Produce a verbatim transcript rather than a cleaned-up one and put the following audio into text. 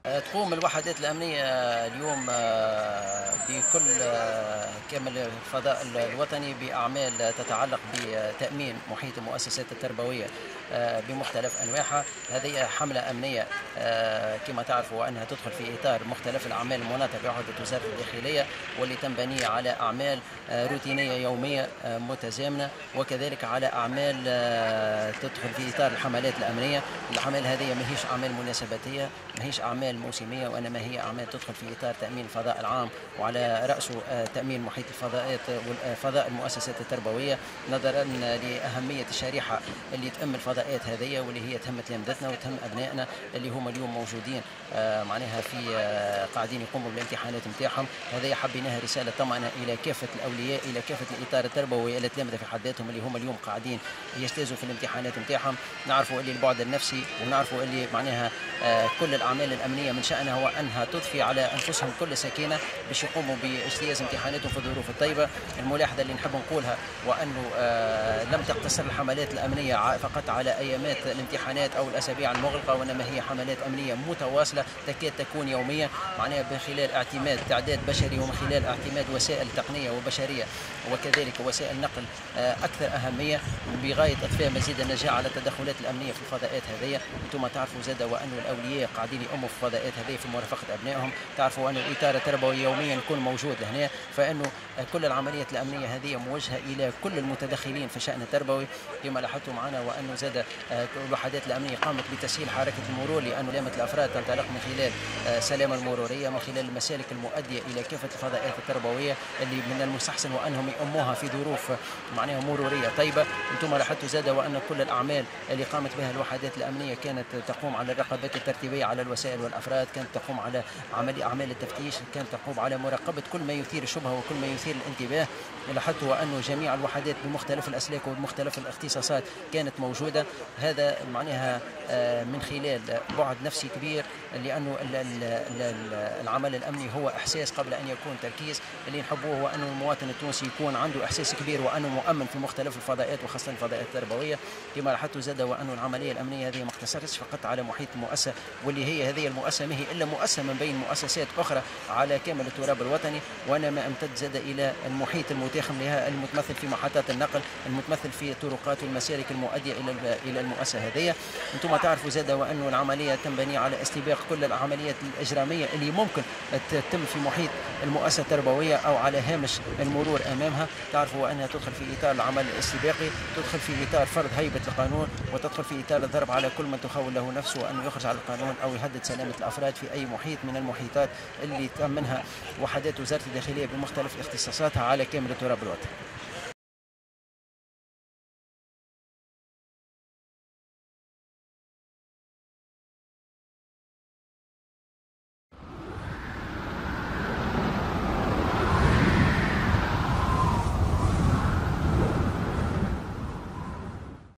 تقوم الوحدات الأمنية اليوم بكل كامل الفضاء الوطني بأعمال تتعلق بتأمين محيط المؤسسات التربوية بمختلف أنواعها. هذه حملة أمنية كما تعرفوا أنها تدخل في إطار مختلف الأعمال المناطة بعهدة وزارة الداخلية، واللي تنبني على أعمال روتينية يومية متزامنة، وكذلك على أعمال تدخل في إطار الحملات الأمنية. الأعمال هذه ما هيش أعمال مناسباتية، ما هيش أعمال موسمية، وإنما هي أعمال تدخل في إطار تأمين الفضاء العام، وعلى رأسه تأمين محيط الفضاءات وفضاء المؤسسات التربوية، نظرا لأهمية الشريحة اللي تأم الفضاءات هذه، واللي هي تهم تلامذتنا وتهم أبنائنا اللي هم اليوم موجودين معناها في قاعدين يقوموا بالامتحانات نتاعهم. هذه حبيناها رسالة طمأنة إلى كافة الأولياء، إلى كافة الإطار التربوي، إلى التلامذة في حد ذاتهم اللي هم اليوم قاعدين يجتازوا في الامتحانات نتاعهم. نعرفوا اللي البعد النفسي، ونعرفوا اللي معناها كل الأعمال الأمنية من شأنها هو أنها تضفي على أنفسهم كل سكينة باش يقوموا باجتياز امتحاناتهم في الظروف الطيبة. الملاحظة اللي نحب نقولها وأنه لم تقتصر الحملات الأمنية فقط على أيامات الامتحانات أو الأسابيع المغلقة، وإنما هي حملات أمنية متواصلة تكاد تكون يومية، معناها من خلال اعتماد تعداد بشري، ومن خلال اعتماد وسائل تقنية وبشرية، وكذلك وسائل نقل أكثر أهمية، بغاية إضفاء مزيد النجاح على التدخلات الأمنية في الفضاءات هذه. أنتم تعرفوا زاد وأن الأولياء قاعدين يأموا في الفضاءات هذه في مرافقة أبنائهم. تعرفوا أن الإطار التربوي يوميا يكون موجود هنا، فإنه كل العمليات الأمنية هذه موجهة إلى كل المتدخلين في الشأن التربوي كما لاحظتوا معنا. وأنه زاد الوحدات الأمنية قامت بتسهيل حركة المرور، لأن لامة الأفراد تنطلق من خلال السلامة المرورية، من خلال المسالك المؤدية إلى كافة الفضاءات التربوية اللي من المستحسن وأنهم يأموها في ظروف معناها مرورية طيبة. أنتم لاحظتوا زاد وأن كل الأعمال اللي قامت بها الوحدات الأمنية كانت تقوم على الرقابات الترتيبية على الوسائل والأفراد، كانت تقوم على عمل أعمال التفتيش، كانت تقوم على مراقبة كل ما يثير الشبهة وكل ما يثير الانتباه. لاحظتوا أنه جميع الوحدات بمختلف الأسلاك وبمختلف الاختصاصات كانت موجودة. هذا معناها من خلال بعد نفسي كبير، لأنه العمل الأمني هو إحساس قبل أن يكون تركيز. اللي نحبوه هو أنه المواطن التونسي يكون عنده إحساس كبير وأنه مؤمن في مختلف الفضاءات وخاصة الفضاءات التربوية. كما لاحظتوا زاد وأنه العملية الأمنية هذه ما اقتصرتش فقط على محيط المؤسسة، واللي هي هذه المؤسسة ما هي إلا مؤسسة من بين مؤسسات أخرى على كامل التراب الوطني، وإنما امتد زاد إلى المحيط المتاخم لها، المتمثل في محطات النقل، المتمثل في الطرقات والمسالك المؤدية إلى إلى المؤسسة هذه. أنتم تعرفوا زاد وأنه العملية تنبني على استباق كل العمليات الإجرامية اللي ممكن تتم في محيط المؤسسة التربوية أو على هامش المرور أمامها. تعرفوا أنها تدخل في إطار العمل الاستباقي، تدخل في إطار فرض هيبة القانون، وتدخل في إطار الضرب على كل من تخول له نفسه أنه يخرج على القانون أو يهدد سلامة الأفراد في أي محيط من المحيطات اللي تم منها وحدات وزارة الداخلية بمختلف اختصاصاتها على كامل التراب الوطني.